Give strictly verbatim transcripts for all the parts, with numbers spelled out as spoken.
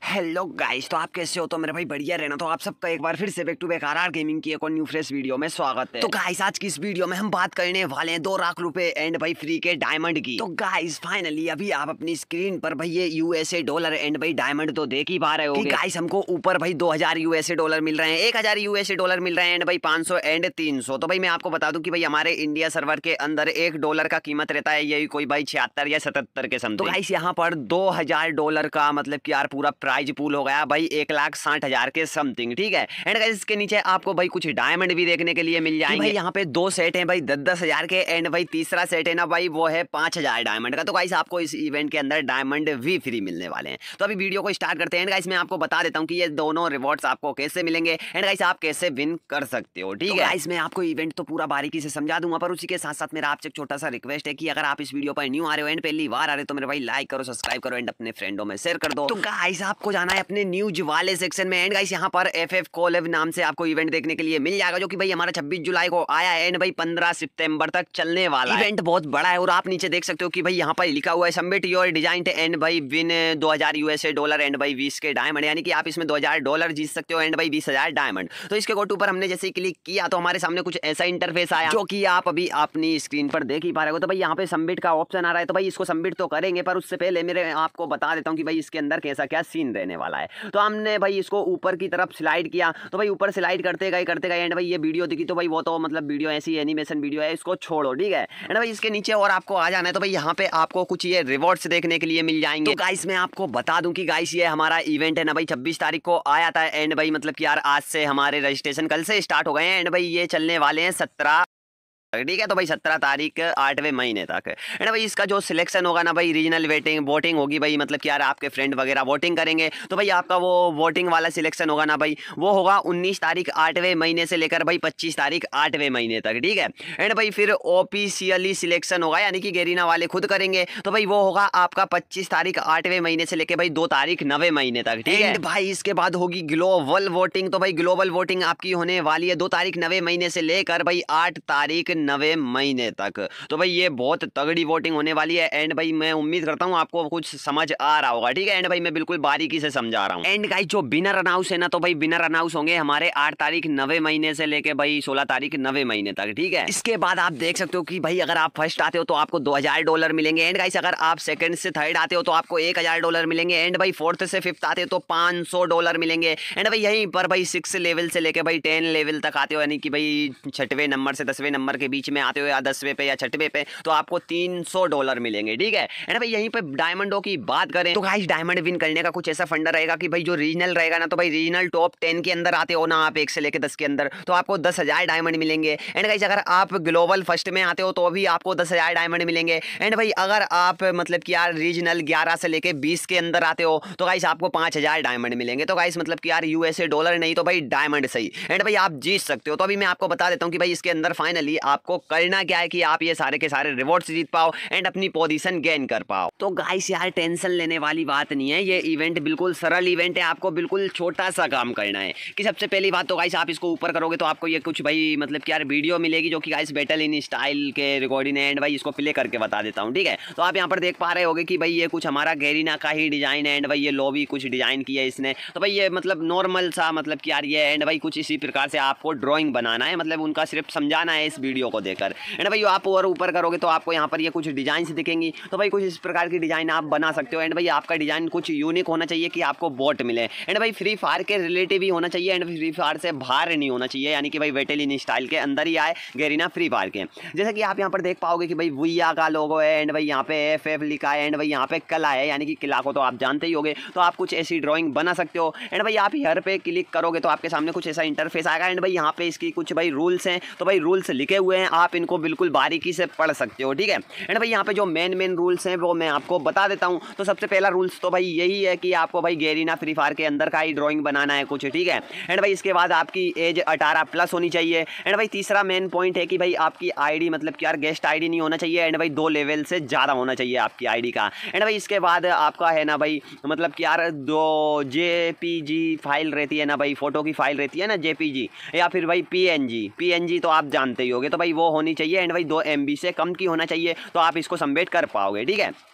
Hello guys, तो आप कैसे हो? तो मेरे भाई बढ़िया रहना। तो आप सबका एक बार फिर से back to back RR gaming की एक और न्यू फ्रेश वीडियो में स्वागत है। तो गाइस आज की इस वीडियो में हम बात करने वाले हैं दो लाख रुपए एंड भाई फ्री के डायमंड की। तो गाइस फाइनली अभी आप अपनी स्क्रीन पर भाई ये यूएसए डॉलर एंड भाई डायमंड तो देख ही पा रहे हो कि गाइस हमको ऊपर भाई दो हजार यूएसए डॉलर मिल रहे हैं, एक हजार यूएसए डॉलर मिल रहे हैं एंड भाई पाँच सौ एंड तीन सौ। तो भाई मैं आपको बता दूं कि भाई हमारे इंडिया सर्वर के अंदर एक डॉलर का कीमत रहता है यही कोई भाई छिहत्तर या सतहत्तर के समथिंग। तो गाइस यहाँ पर दो हजार डॉलर का मतलब कि यार पूरा प्राइज पूल हो गया भाई एक लाख साठ हजार के समथिंग, ठीक है। एंड गाइस इसके नीचे आपको भाई कुछ डायमंड भी देखने के लिए मिल जाएंगे। भाई यहाँ पे दो सेट हैं भाई दस दस हजार के एंड भाई तीसरा सेट है ना भाई वो है पांच हजार डायमंड का। तो गाइस आपको इस इवेंट के अंदर डायमंड भी फ्री मिलने वाले हैं। तो अभी वीडियो को स्टार्ट करते हैं। गाइस मैं आपको बता देता हूँ कि ये दोनों रिवॉर्ड्स आपको कैसे मिलेंगे एंड गाइस आप कैसे विन कर सकते हो, ठीक है। गाइस मैं आपको इवेंट तो पूरा बारीकी से समझा दूंगा, पर उसी के साथ साथ मेरा आपसे एक छोटा सा रिक्वेस्ट है कि अगर आप इस वीडियो पर न्यू आ रहे हो एंड पहली बार आ रहे हो तो मेरे भाई लाइक करो, सब्सक्राइब करो एंड अपने फ्रेंडों में शेयर कर दो। तो गाइस आपको जाना है अपने न्यूज वाले सेक्शन में एंड गाइस यहाँ पर एफ एफ कोलेब नाम से आपको इवेंट देखने के लिए मिल जाएगा, जो कि भाई हमारा छब्बीस जुलाई को आया है एंड भाई पंद्रह सितंबर तक चलने वाला है। इवेंट बहुत बड़ा है और आप नीचे देख सकते हो कि भाई यहाँ पर लिखा हुआ है सबमिट योर डिजाइन एंड भाई विन दो हजार यूएसए डॉलर एंड भाई बीस के डायमंड, यानी कि आप इसमें दो हजार डॉलर जीत सकते हो एंड भाई बीस हजार डायमंड। तो इसके गोटू पर हमने जैसे क्लिक किया तो हमारे सामने कुछ ऐसा इंटरफेस आया जो कि आप अभी अपनी स्क्रीन पर देख ही पा रहे हो। तो भाई यहाँ पे सबमिट का ऑप्शन आ रहा है, तो भाई इसको सबमिट तो करेंगे, पर उससे पहले मेरे आपको बता देता हूँ कि भाई इसके अंदर कैसा क्या सीन रहने वाला है। तो हमने भाई इसको ऊपर की तरफ स्लाइड किया, तो भाई ऊपर स्लाइड करते गए करते गए एंड भाई ये वीडियो दिखी, तो भाई वो तो मतलब वीडियो ऐसी एनिमेशन वीडियो है, इसको छोड़ो, ठीक है। एंड भाई इसके नीचे और आपको आ जाना है, तो भाई यहाँ पे आपको कुछ ये रिवॉर्ड्स देखने के लिए मिल जाएंगे। तो गाइस मैं आपको बता दूं कि गाइस ये हमारा इवेंट है ना भाई छब्बीस तारीख को आया था एंड भाई मतलब कि यार आज से हमारे रजिस्ट्रेशन कल से स्टार्ट हो गए हैं एंड भाई ये चलने वाले हैं सत्रह, ठीक है। तो भाई सत्रह तारीख आठवें महीने तक एंड भाई इसका जो सिलेक्शन होगा ना भाई रीजनल वेटिंग वोटिंग होगी भाई, मतलब कि यार आपके फ्रेंड वगैरह वोटिंग करेंगे, तो भाई आपका वो वोटिंग वाला सिलेक्शन होगा ना भाई वो होगा उन्नीस तारीख आठवें महीने से लेकर भाई पच्चीस तारीख आठवें महीने तक, ठीक है। एंड भाई फिर ऑफिशियली सिलेक्शन होगा यानी कि गेरीना वाले खुद करेंगे, तो भाई वो होगा आपका पच्चीस तारीख आठवें महीने से लेकर भाई दो तारीख नवे महीने तक, ठीक है। भाई इसके बाद होगी ग्लोबल वोटिंग, तो भाई ग्लोबल वोटिंग आपकी होने वाली है दो तारीख नवे महीने से लेकर भाई आठ तारीख नवे महीने तक। तो भाई ये बहुत तगड़ी वोटिंग होने वाली है एंड भाई मैं उम्मीद करता हूँ आपको कुछ समझ आ रहा होगा, ठीक है। एंड भाई मैं बिल्कुल बारीकी से समझा रहा हूँ। एंड गाइस जो विनर अनाउंस है ना, तो भाई विनर अनाउंस होंगे हमारे आठ तारीख नवे महीने से लेके भाई सोलह तारीख नवे महीने तक, ठीक है। इसके बाद आप देख सकते हो कि भाई अगर आप फर्स्ट आते हो तो आपको दो हजार डॉलर मिलेंगे एंड गाइस अगर आप सेकंड से थर्ड आते हो तो आपको एक हजार डॉलर मिलेंगे एंड भाई फोर्थ से फिफ्थ आते हो तो पाँच सौ डॉलर मिलेंगे एंड भाई यहीं पर भाई सिक्स लेवल से लेके भाई टेन लेवल तक आते हो, यानी कि भाई छठवें नंबर से दसवें नंबर के बीच में आते हो या दसवें पे या छठवें पे, तो आपको तीन सौ डॉलर मिलेंगे, ठीक है। एंड भाई यहीं पे डायमंडों की बात करें तो गाइस डायमंड विन करने का कुछ ऐसा फंडा रहेगा कि भाई जो रीजनल रहेगा ना, तो भाई रीजनल टॉप टेन के अंदर आते हो ना आप एक से लेके दस के अंदर, तो आपको दस हजार डायमंड मिलेंगे। एंड गाइस अगर आप ग्लोबल फर्स्ट में आते हो तो भी आपको दस हजार डायमंड मिलेंगे। एंड भाई अगर आप मतलब कि यार रीजनल ग्यारह से लेके बीस के अंदर आते हो तो गाइस आपको पांच हजार डायमंड मिलेंगे। तो गाइस मतलब कि यार यूएसए डॉलर नहीं तो भाई डायमंड सही, एंड भाई आप जीत सकते हो। तो अभी मैं आपको बता देता हूँ कि भाई इसके अंदर फाइनली आपको करना क्या है कि आप ये सारे के सारे रिवॉर्ड्स जीत पाओ एंड अपनी पोजीशन गेन कर पाओ। तो गाइस यार टेंशन लेने वाली बात नहीं है, ये इवेंट बिल्कुल सरल इवेंट है। आपको बिल्कुल छोटा सा काम करना है कि सबसे पहली बात तो गाइस आप इसको ऊपर करोगे तो आपको ये कुछ भाई मतलब कि यार वीडियो मिलेगी जो कि गाइस बैटल इन स्टाइल के रिकॉर्डिंग है एंड भाई इसको प्ले करके बता देता हूँ, ठीक है। तो आप यहाँ पर देख पा रहे होगे कि भाई ये कुछ हमारा गेरीना का ही डिजाइन है एंड भाई ये लॉबी कुछ डिजाइन की है इसने, तो भाई ये मतलब नॉर्मल सा मतलब कि यार ये एंड भाई कुछ इसी प्रकार से आपको ड्रॉइंग बनाना है, मतलब उनका सिर्फ समझाना है इस वीडियो को देखकर। एंड भाई आप और ऊपर करोगे तो आपको यहाँ पर ये कुछ डिजाइन दिखेंगी, तो भाई कुछ इस प्रकार की डिजाइन आप बना सकते हो। एंड भाई आपका डिजाइन कुछ यूनिक होना चाहिए कि आपको बोट मिले एंड भाई फ्री फायर के रिलेटिव ही होना चाहिए एंड फ्री फायर से बाहर नहीं होना चाहिए, यानी कि भाई वेटेलिन स्टाइल के अंदर ही आए गेरीना फ्री फायर के। जैसे कि आप यहाँ पर देख पाओगे कि भाई वुइया का लोगो है एंड भाई यहाँ पे एफ एफ लिखा है एंड भाई यहाँ पे कला है, यानी कि किला को तो आप जानते ही होगे, तो आप कुछ ऐसी ड्राइंग बना सकते हो। एंड भाई आप यहाँ पे क्लिक करोगे तो आपके सामने कुछ ऐसा इंटरफेस आएगा एंड भाई यहाँ पे इसकी कुछ भाई रूल्स हैं, तो भाई रूल्स लिखे हुए हैं, आप इनको बिल्कुल बारीकी से पढ़ सकते हो, ठीक है। एंड भाई यहाँ पे जो मेन मेन रूल्स हैं वो मैं आपको बता देता हूँ। तो सबसे पहला रूल्स तो भाई यही है कि आपको भाई गेरीना फ्री फायर के अंदर का ही ड्राइंग बनाना है कुछ, ठीक है। एंड भाई इसके बाद आपकी एज अठारह प्लस होनी चाहिए। एंड भाई तीसरा मेन पॉइंट है कि भाई आपकी आईडी मतलब कि यार गेस्ट आईडी नहीं होना चाहिए एंड भाई दो लेवल से ज़्यादा होना चाहिए आपकी आईडी का। एंड भाई इसके बाद आपका है ना भाई मतलब कि यार दो जेपीजी फाइल रहती है ना भाई, फोटो की फाइल रहती है ना जेपीजी या फिर भाई पीएनजी, पीएनजी तो आप जानते ही होगे, तो भाई वो होनी चाहिए। एंड भाई दो एमबी से कम की होना चाहिए, तो आप इसको सबमिट कर पाओगे, ठीक है।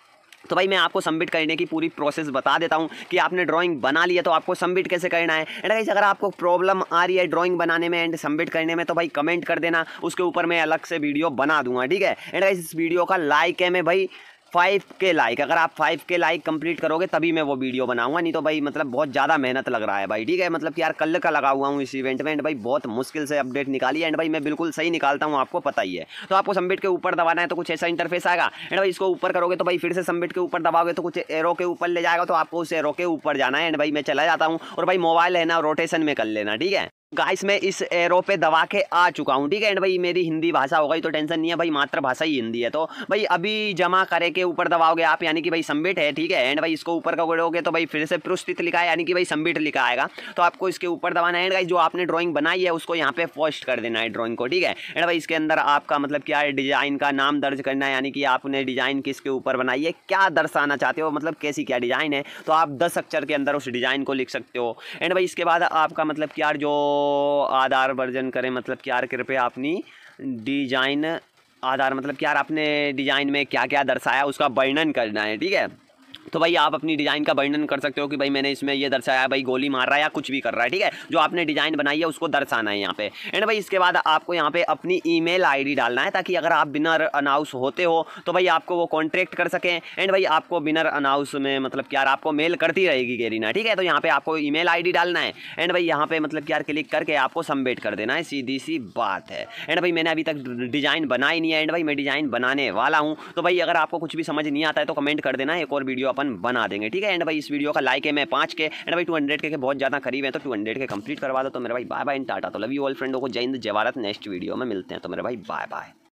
तो भाई मैं आपको सबमिट करने की पूरी प्रोसेस बता देता हूँ कि आपने ड्राइंग बना ली है तो आपको सबमिट कैसे करना है। एंड गाइस अगर आपको प्रॉब्लम आ रही है ड्राइंग बनाने में एंड सबमिट करने में तो भाई कमेंट कर देना, उसके ऊपर मैं अलग से वीडियो बना दूंगा, ठीक है। एंड गाइस इस वीडियो का लाइक है मैं भाई फाइव के लाइक, अगर आप फाइव के लाइक कंप्लीट करोगे तभी मैं वो वीडियो बनाऊंगा, नहीं तो भाई मतलब बहुत ज़्यादा मेहनत लग रहा है भाई, ठीक है। मतलब कि यार कल का लगा हुआ हूँ इस इवेंट में एंड भाई बहुत मुश्किल से अपडेट निकाली है एंड भाई मैं बिल्कुल सही निकालता हूँ, आपको पता ही है। तो आपको सबमिट के ऊपर दबाना है तो कुछ ऐसा इंटरफेस आएगा एंड भाई इसको ऊपर करोगे तो भाई फिर से सबमिट के ऊपर दबाओगे तो कुछ एरो के ऊपर ले जाएगा, तो आपको उस एरो के ऊपर जाना है एंड भाई मैं चला जाता हूँ और भाई मोबाइल है ना रोटेशन में कर लेना, ठीक है। गाइस मैं इस एरो पे दबा के आ चुका हूँ, ठीक है। एंड भाई मेरी हिंदी भाषा हो गई तो टेंशन नहीं है भाई, मातृभाषा ही हिंदी है। तो भाई अभी जमा करे के ऊपर दबाओगे आप, यानी कि भाई सबमिट है, ठीक है। एंड भाई इसको ऊपर करोगे तो भाई फिर से प्रस्तुत लिखा है यानी कि भाई सबमिट लिखा आएगा, तो आपको इसके ऊपर दबाना है। एंड भाई जो आपने ड्राइंग बनाई है उसको यहाँ पे पोस्ट कर देना है ड्राइंग को, ठीक है। एंड भाई इसके अंदर आपका मतलब क्या है, डिजाइन का नाम दर्ज करना है, यानी कि आपने डिजाइन किसके ऊपर बनाई है, क्या दर्शाना चाहते हो, मतलब कैसी क्या डिजाइन है, तो आप दस अक्षर के अंदर उस डिजाइन को लिख सकते हो। एंड भाई इसके बाद आपका मतलब क्या जो आधार वर्जन करें, मतलब क्या कृपया अपनी डिजाइन आधार मतलब क्या आपने डिजाइन में क्या क्या दर्शाया उसका वर्णन करना है, ठीक है। तो भाई आप अपनी डिज़ाइन का वर्णन कर सकते हो कि भाई मैंने इसमें ये दर्शाया, भाई गोली मार रहा है या कुछ भी कर रहा है, ठीक है। जो आपने डिज़ाइन बनाई है उसको दर्शाना है यहाँ पे। एंड भाई इसके बाद आपको यहाँ पे अपनी ईमेल आईडी डालना है ताकि अगर आप बिनर अनाउंस होते हो तो भाई आपको वो कॉन्टैक्ट कर सकें। एंड भाई आपको बिनर अनाउंस में मतलब क्या आपको मेल करती रहेगी गेरीना, ठीक है। तो यहाँ पे आपको ईमेल आईडी डालना है एंड भाई यहाँ पे मतलब क्या क्लिक करके आपको सबमिट कर देना है, सीधी सी बात है। एंड भाई मैंने अभी तक डिज़ाइन बनाई नहीं है एंड भाई मैं डिज़ाइन बनाने वाला हूँ, तो भाई अगर आपको कुछ भी समझ नहीं आता है तो कमेंट कर देना, एक और वीडियो अपन बना देंगे, ठीक है। एंड भाई इस वीडियो का लाइक है मैं पाँच के एंड भाई टू हंड्रेड के, के बहुत ज़्यादा करीब है, तो टू हंड्रेड के कंप्लीट करवा दो तो मेरे भाई बाय बाय एंड टाटा। तो लव यू ऑल फ्रेंडों को, जय हिंद जय भारत। नेक्स्ट वीडियो में मिलते हैं तो मेरे भाई बाय बाय।